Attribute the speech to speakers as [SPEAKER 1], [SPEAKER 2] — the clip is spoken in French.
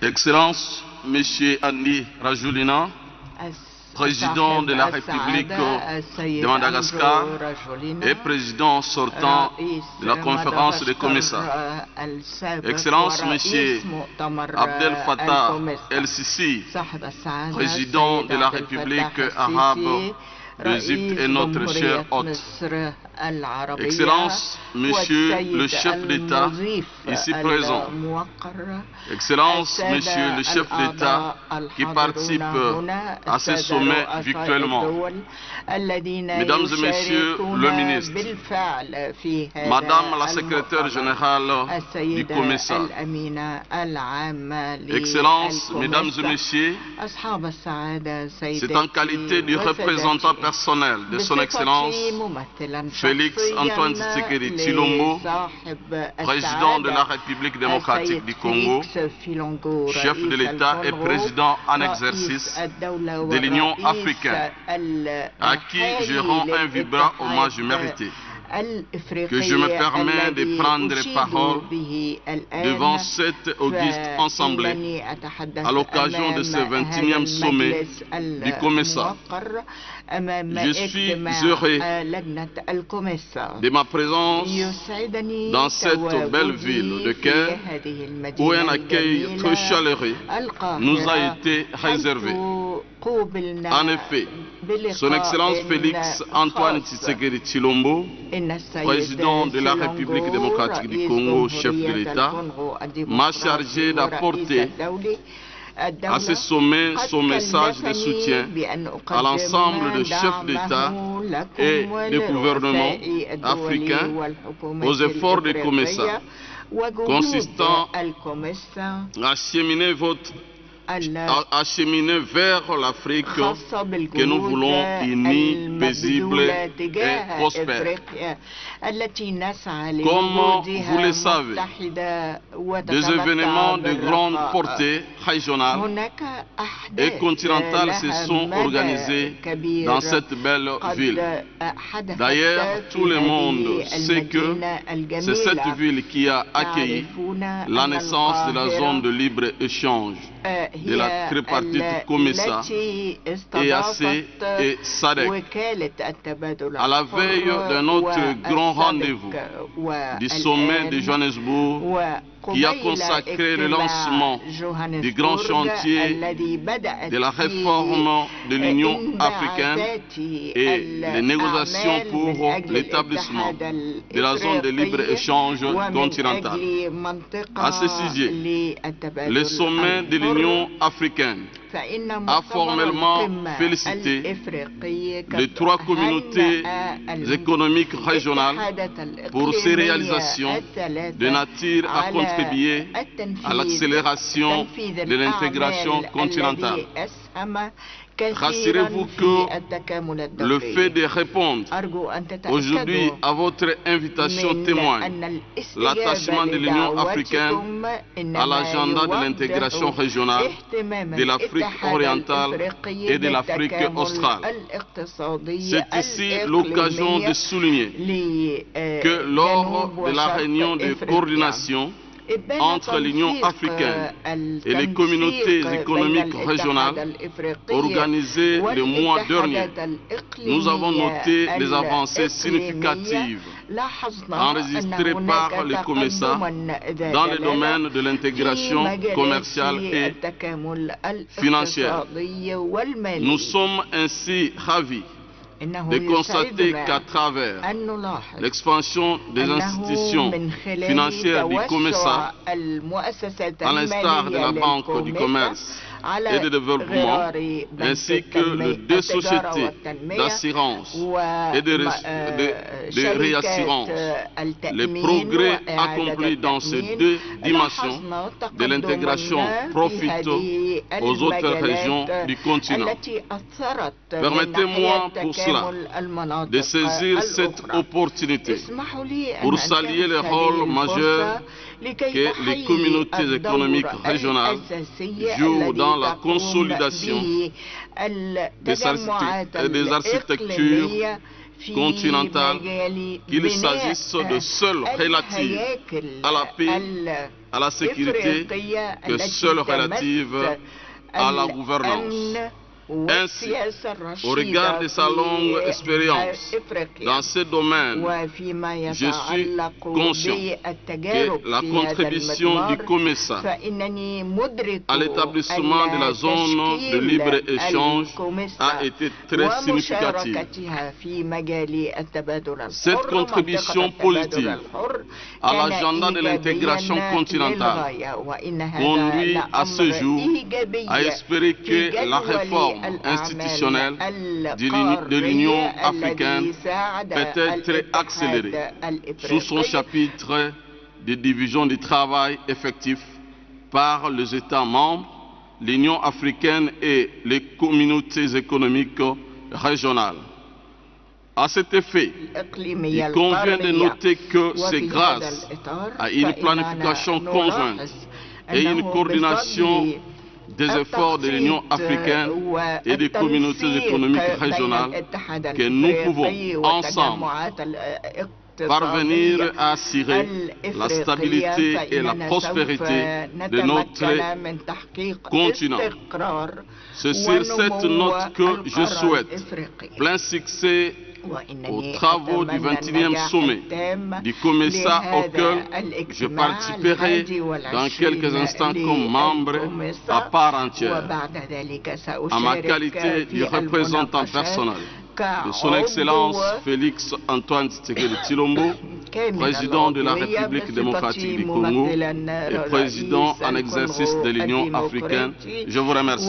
[SPEAKER 1] Excellence, Monsieur Andy Rajoelina, président de la République de Madagascar et président sortant de la conférence des commissaires. Excellence, Monsieur Abdel Fattah El-Sisi, président de la République arabe d'Égypte et notre cher hôte. Excellence, Monsieur le chef d'État ici présent. Excellence, Monsieur le chef d'État qui participe à ce sommet virtuellement. Mesdames et Messieurs le ministre, Madame la secrétaire générale du commissaire, Excellence, Mesdames et Messieurs, c'est en qualité du représentant personnel de son Excellence Félix Antoine Tshisekedi Tshilombo, président de la République démocratique du Congo, chef de l'État et président en exercice de l'Union africaine, à qui je rends un vibrant hommage mérité, que je me permets de prendre parole devant cette auguste assemblée à l'occasion de ce 21e sommet du commissaire. Je suis heureux de ma présence dans cette belle ville de Caire où un accueil très chaleureux nous a été réservé. En effet, son Excellence Félix Antoine Tshisekedi Tshilombo, président de la République démocratique du Congo, chef de l'État, m'a chargé d'apporter à ce sommet son message de soutien à l'ensemble des chefs d'État et des gouvernements africains aux efforts des commissaires consistant à acheminer vers l'Afrique que nous voulons unie, paisible et prospère. Comme vous le savez, des événements de grande portée régionale et continentale se sont organisés dans cette belle ville. D'ailleurs, tout le monde sait que c'est cette ville qui a accueilli la naissance de la zone de libre-échange de la tripartite COMESA, EAC et SADC, à la veille de notre grand rendez-vous du sommet de Johannesburg, qui a consacré le lancement du grand chantier de la réforme de l'Union africaine et les négociations pour l'établissement de la zone de libre-échange continentale. À ce sujet, le sommet de l'Union africaine a formellement félicité les trois communautés économiques régionales pour ces réalisations de nature à contribuer à l'accélération de l'intégration continentale. Rassurez-vous que le fait de répondre aujourd'hui à votre invitation témoigne l'attachement de l'Union africaine à l'agenda de l'intégration régionale de l'Afrique orientale et de l'Afrique australe. C'est ici l'occasion de souligner que lors de la réunion de coordination entre l'Union africaine et les communautés économiques régionales organisées le mois dernier, nous avons noté des avancées significatives enregistrées par les commissaires dans le domaine de l'intégration commerciale et financière. Nous sommes ainsi ravis de constater qu'à travers l'expansion des institutions financières du COMESA, à l'instar de la Banque du commerce et de développement, ainsi que les deux sociétés d'assurance et de réassurance, les progrès accomplis dans ces deux dimensions de l'intégration profitent aux autres régions du continent. Permettez-moi pour cela de saisir cette opportunité pour saluer le rôle majeur que les communautés économiques régionales jouent dans la consolidation des architectures continentales, qu'il s'agisse de celles relatives à la paix, à la sécurité que seule relative à la gouvernance. Ainsi, au regard de sa longue expérience dans ce domaine, je suis conscient que la contribution du COMESA à l'établissement de la zone de libre-échange a été très significative. Cette contribution positive à l'agenda de l'intégration continentale conduit à ce jour à espérer que la réforme institutionnelle de l'Union africaine peut être accélérée sous son chapitre de division du travail effectif par les États membres, l'Union africaine et les communautés économiques régionales. À cet effet, il convient de noter que c'est grâce à une planification conjointe et une coordination des efforts de l'Union africaine et des communautés économiques régionales que nous pouvons ensemble parvenir à assurer la stabilité et la prospérité de notre continent. C'est sur cette note que je souhaite plein succès aux travaux du 21e sommet du COMESA auquel je participerai dans quelques instants comme membre à part entière. En ma qualité de représentant personnel de son Excellence Félix Antoine Tshisekedi Tshilombo, président de la République démocratique du Congo et président en exercice de l'Union africaine, je vous remercie.